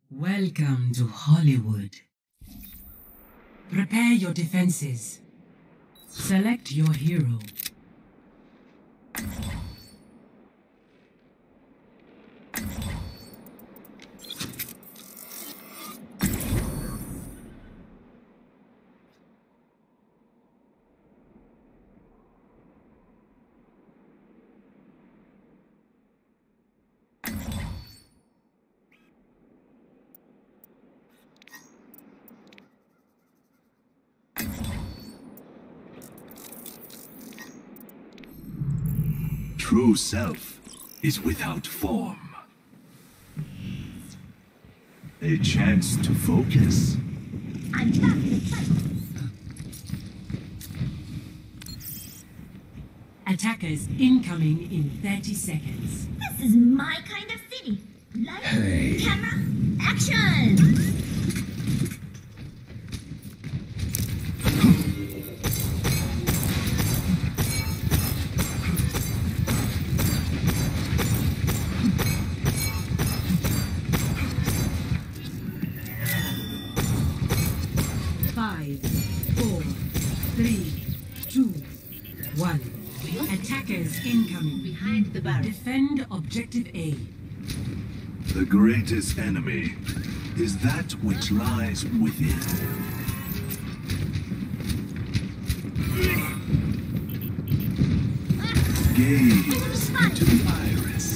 Welcome to Hollywood. Prepare your defenses. Select your hero. True self is without form. A chance to focus. Attackers incoming in 30 seconds. This is my kind of city. Light, camera, action! Five, four, three, two, one. Attackers incoming. Behind the barrel. Defend objective A. The greatest enemy is that which lies within. Gaze into the iris.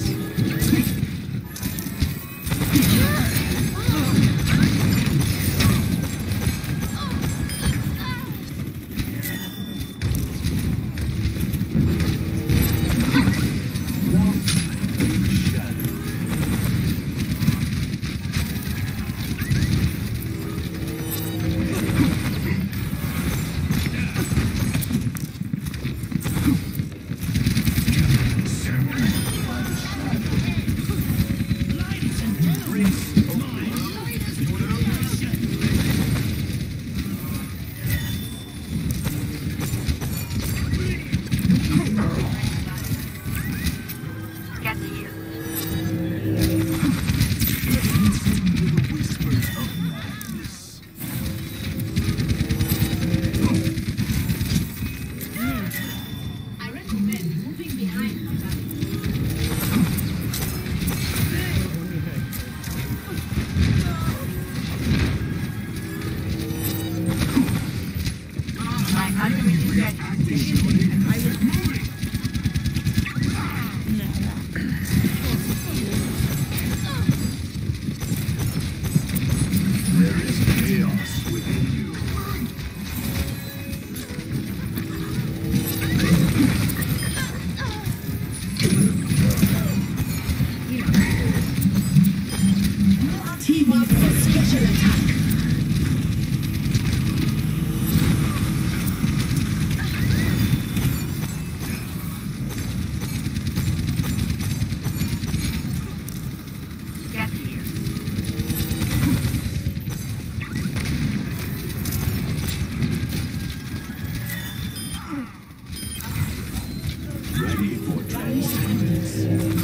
Ready for transcendence.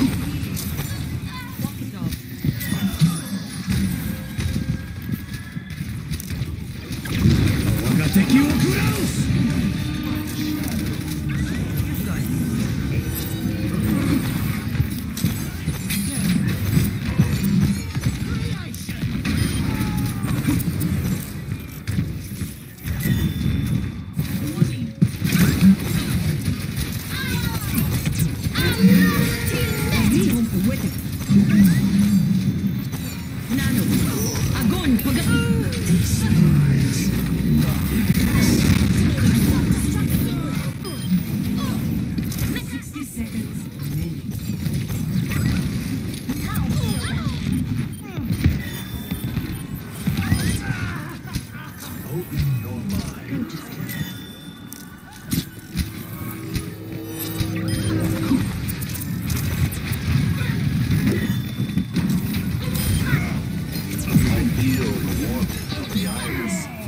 I feel the warmth of the iris.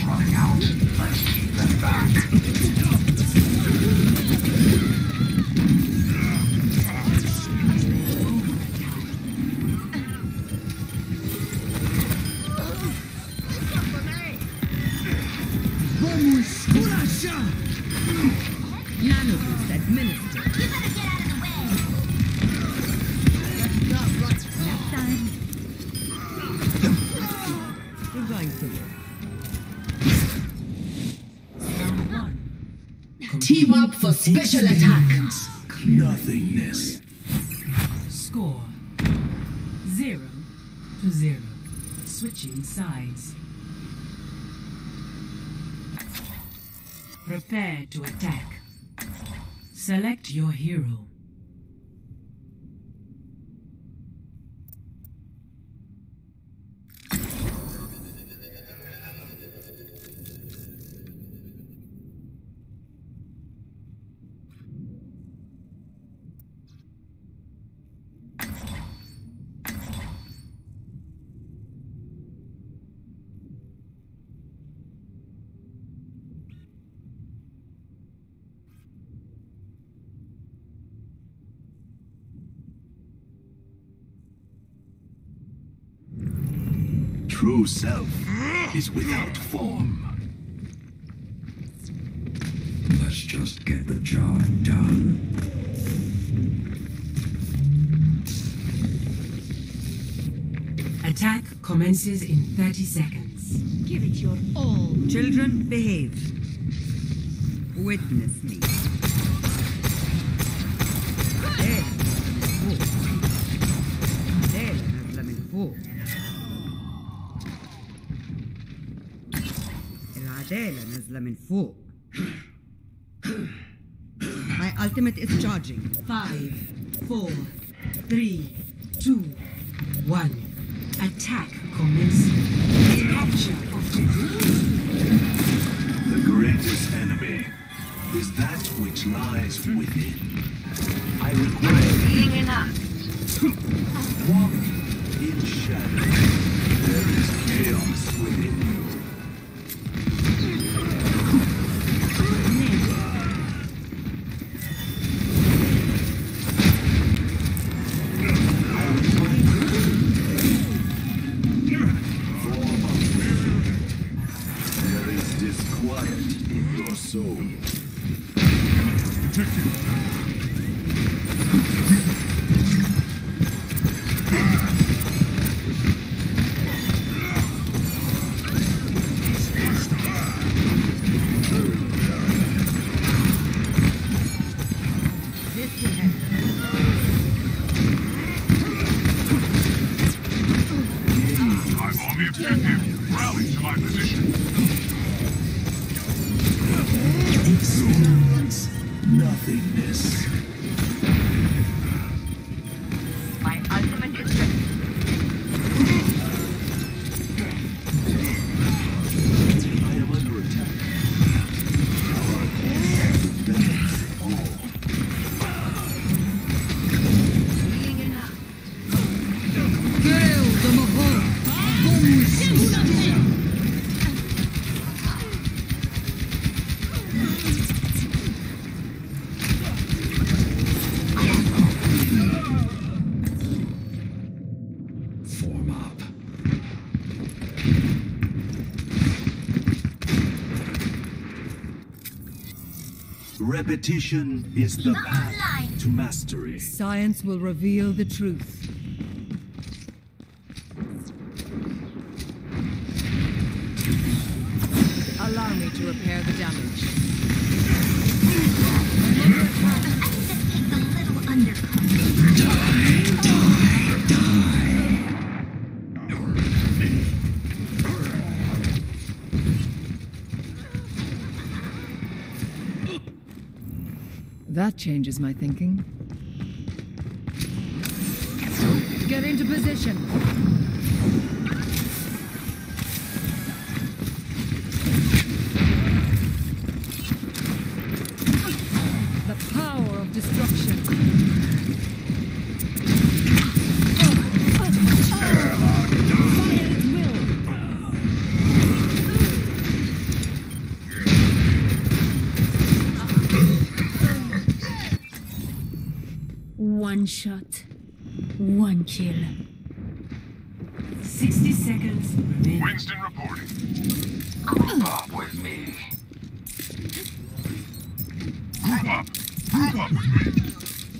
running out. Let's keep them back. Nano boost administered. You better get out of the way. Next time. We're going to. Round 1. Team up for special attack. Nothingness. Score 0-0. Switching sides. Prepare to attack. Select your hero. True self is without form. Let's just get the job done. Attack commences in 30 seconds. Give it your all. Children, behave. Witness me. العدالة نازلة من فوق. My ultimate is charging. 5, 4, 3, 2, 1. Attack commencing. Capture objective. The greatest enemy is that which lies within. I require Being enough. walk in shadow. There is chaos within you. There is disquiet in your soul. I'm on the objective. Rally to my position. Experience nothingness. My ultimate is ready. I am under attack. That's all. Being enough. Kill the Mahal. Form up. Repetition is the path to mastery. Science will reveal the truth. Allow me to repair the damage. Just take the little undercut. That changes my thinking. Get into position. The power of destruction. Fire at will. One shot, one kill. 60 seconds remaining. Winston reporting. Group up with me. Group up. Group up with me.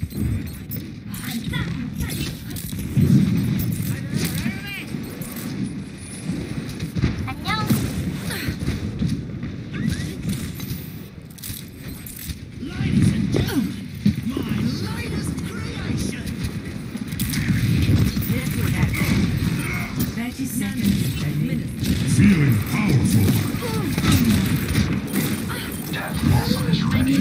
Ladies and gentlemen, my latest creation. Here's what happened. 30 seconds remaining. Feeling powerful. Death vessel is ready.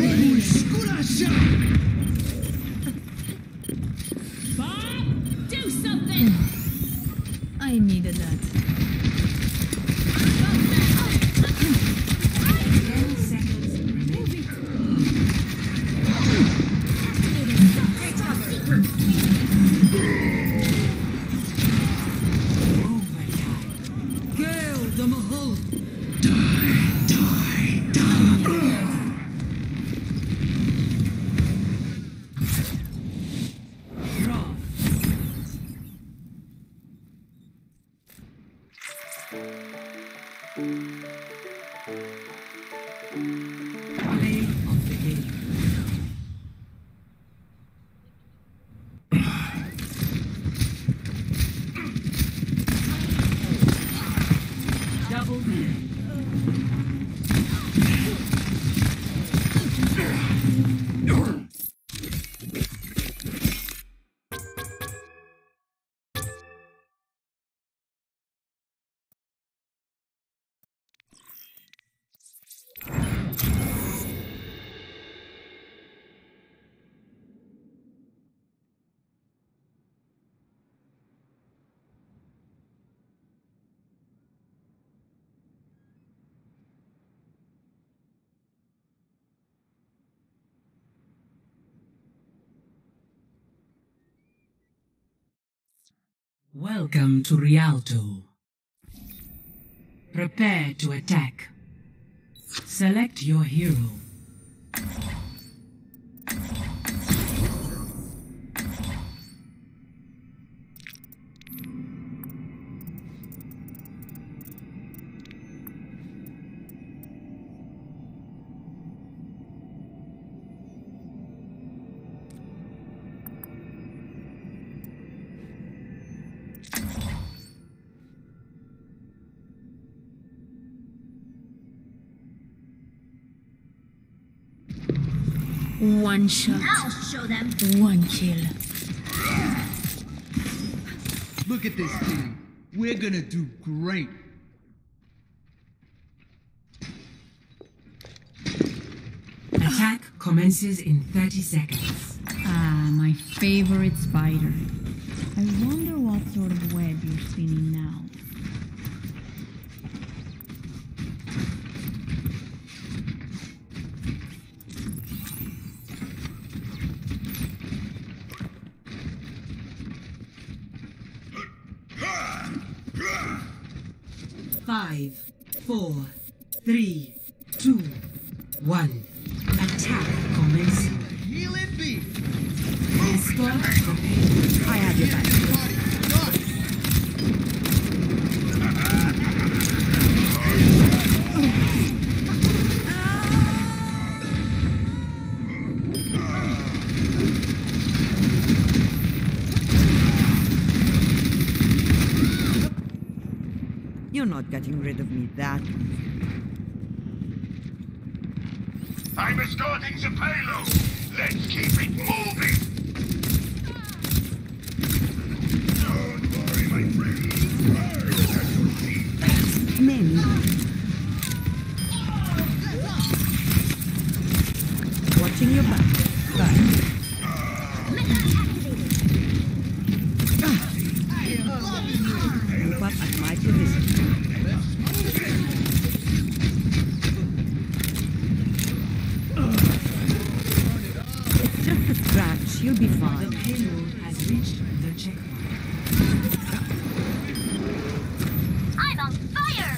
Bob, do something! I needed that. 10 seconds remaining. Overtime. Gale the Mahal. Draw. Play of the game. Double kill. Welcome to Rialto. Prepare to attack. Select your hero. One shot, I'll show them. one kill. Look at this team. We're gonna do great. Attack commences in 30 seconds. Ah, my favorite spider. I wonder what sort of web you're spinning now. Five, 4, 3, 2, 1. Attack commencing. Heal it be. Escort prepared. I have your back. You're not getting rid of me that easy. I'm escorting the payload. Let's keep it moving. Don't worry, my friend. Maybe. Watching your back. Move up at my position. It's just a scratch. You'll be The fine. payload has reached the checkpoint. I'm on fire!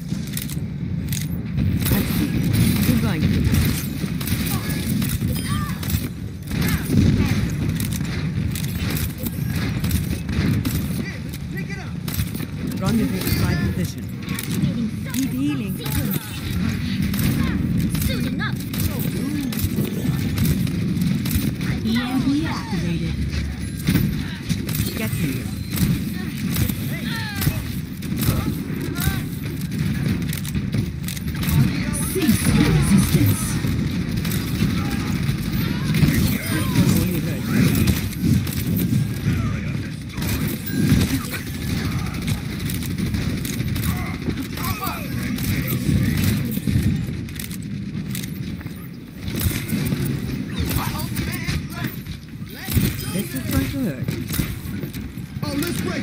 Let's see. You're going to.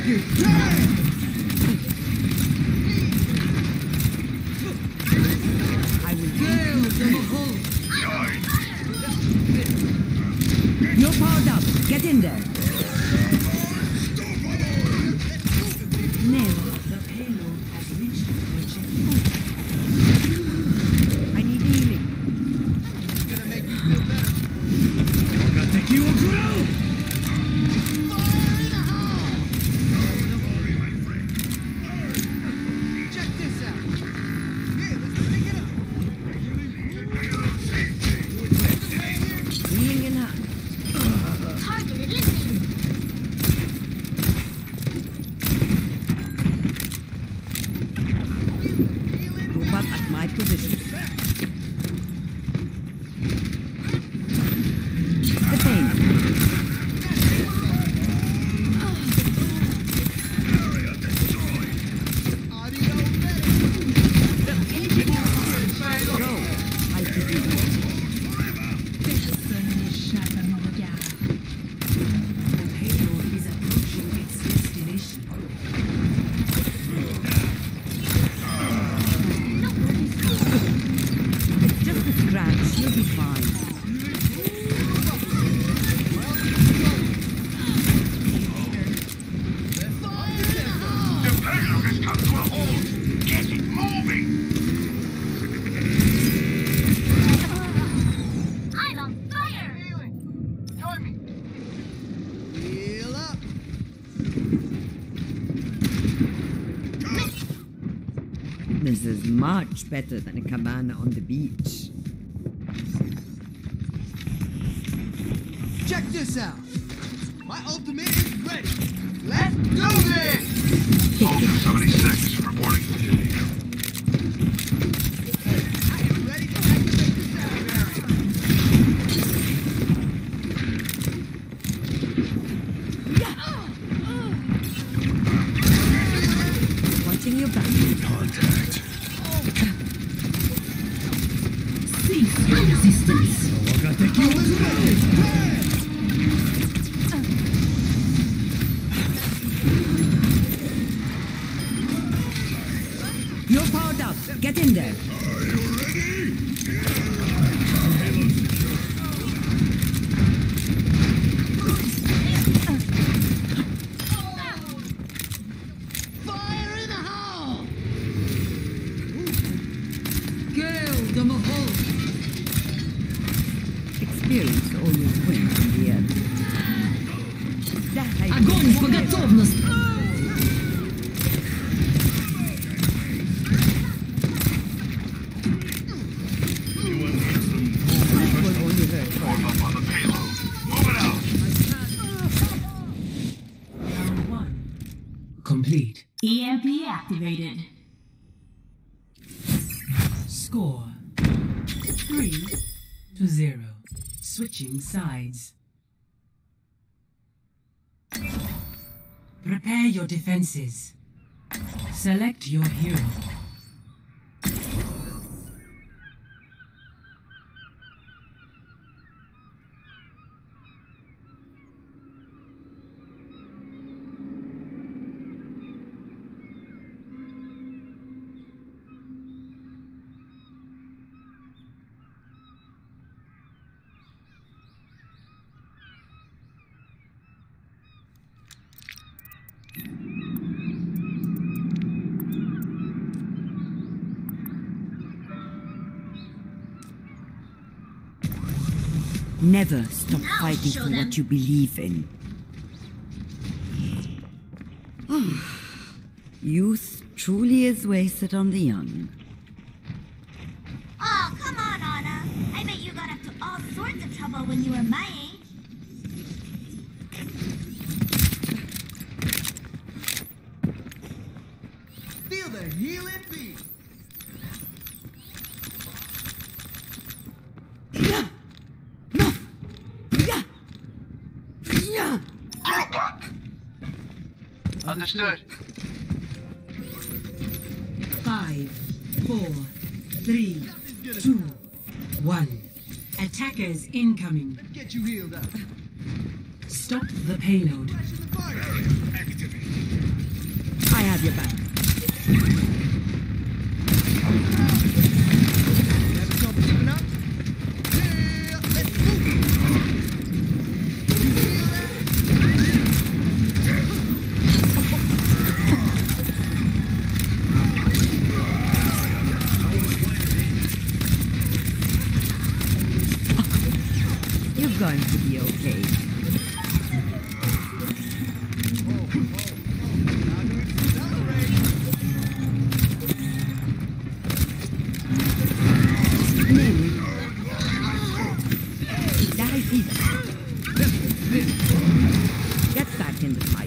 I will kill them all. You're powered up. Get in there. Nail. The payload has reached the checkpoint. I need healing. Gonna make you feel better. Check this out. Here, let's pick it up. Healing in hand. Target eliminated. Robot at my position. The pain. Audio Go. I give you Personne n'échappe à mon regard. The payload is approaching its destination. It's just a scratch. You'll be fine. The payload has come to a halt. Get it moving. I'm on fire. Join me. Heal up. This is much better than a cabana on the beach. Check this out. My ultimate is ready. Let's do this. 70 seconds for reporting. I am ready to activate the sound barrier. Watching your back. Contact. Cease your resistance. You're powered up. Get in there. Fire in the hole. Kill them all. Experience always wins in the end. That I Огонь по готовности. That will only hurt. Form up on the payload. Move it out. Round 1. Complete. EMP activated. Score 3-0. Switching sides. Prepare your defenses. Select your hero. Never stop I'll fighting show for them. what you believe in. Youth truly is wasted on the young. Oh, come on, Anna. I bet you got up to all sorts of trouble when you were my age. Feel the healing beat. Group back. Understood. 5, 4, 3, 2, 1. Attackers incoming. Let's get you healed up. Stop the payload. Flashing the fire. Activate. have your back. Never stop keeping up. Yeah, let's move. You feel that? You're going to be okay. Get back in the fight.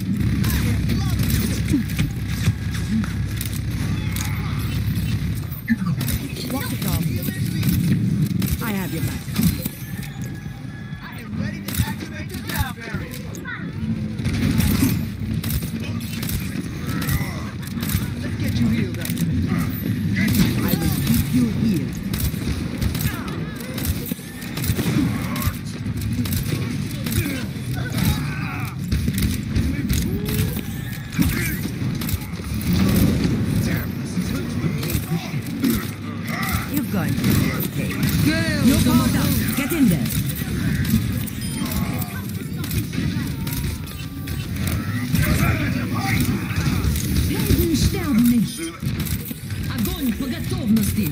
Walk it off. I have your back. I am ready to activate the sound barrier. Let's get you healed up. I will keep you healed. You're going to be okay. You're powered up. Get in there. Helden sterben nicht. Огонь по готовности.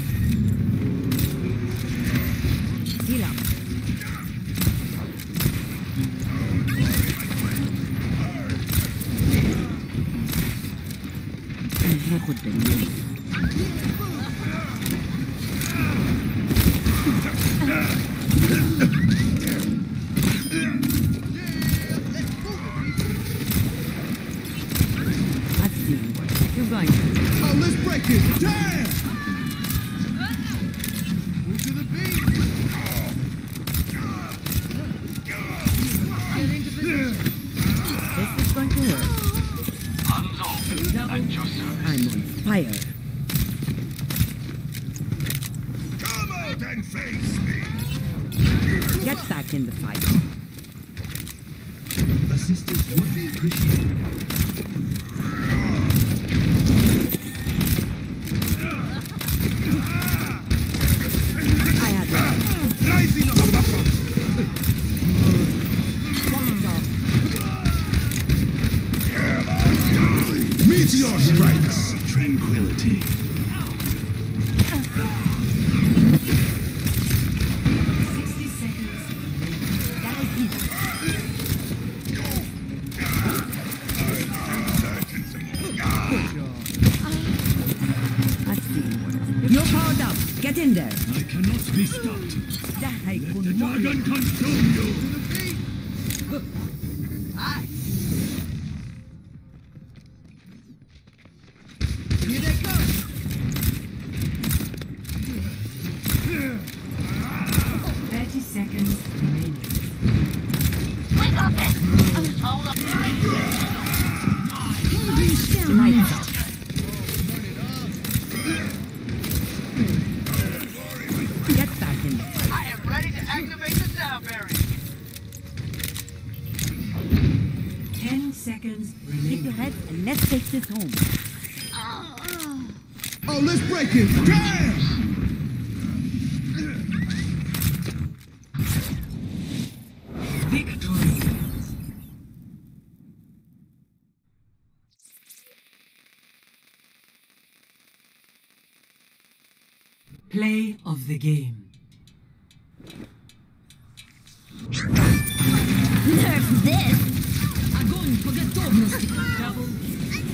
Heal up. هاخد بالي. I've seen what you're going to do. Oh, let's break it. Damn! Move to the beat. This is going to hurt. I'm on fire. Come out and face me! Get back in the fight. Assistance would be appreciated. I have your back. Rising up! Meteor strikes! Tranquility. 60 seconds. That is easy. I've seen what you're powered up. Get in there. I cannot be stopped. Die, The dragon consume you! Here they come. 30 seconds remaining. Helden sterben Lights nicht. out. Get back in there. I am ready to activate the sound barrier. 10 seconds Keep remaining. your head and let's take this home. Oh, let's break it. Damn! Victory. Play of the game. Nerf this! Огонь по готовности. Double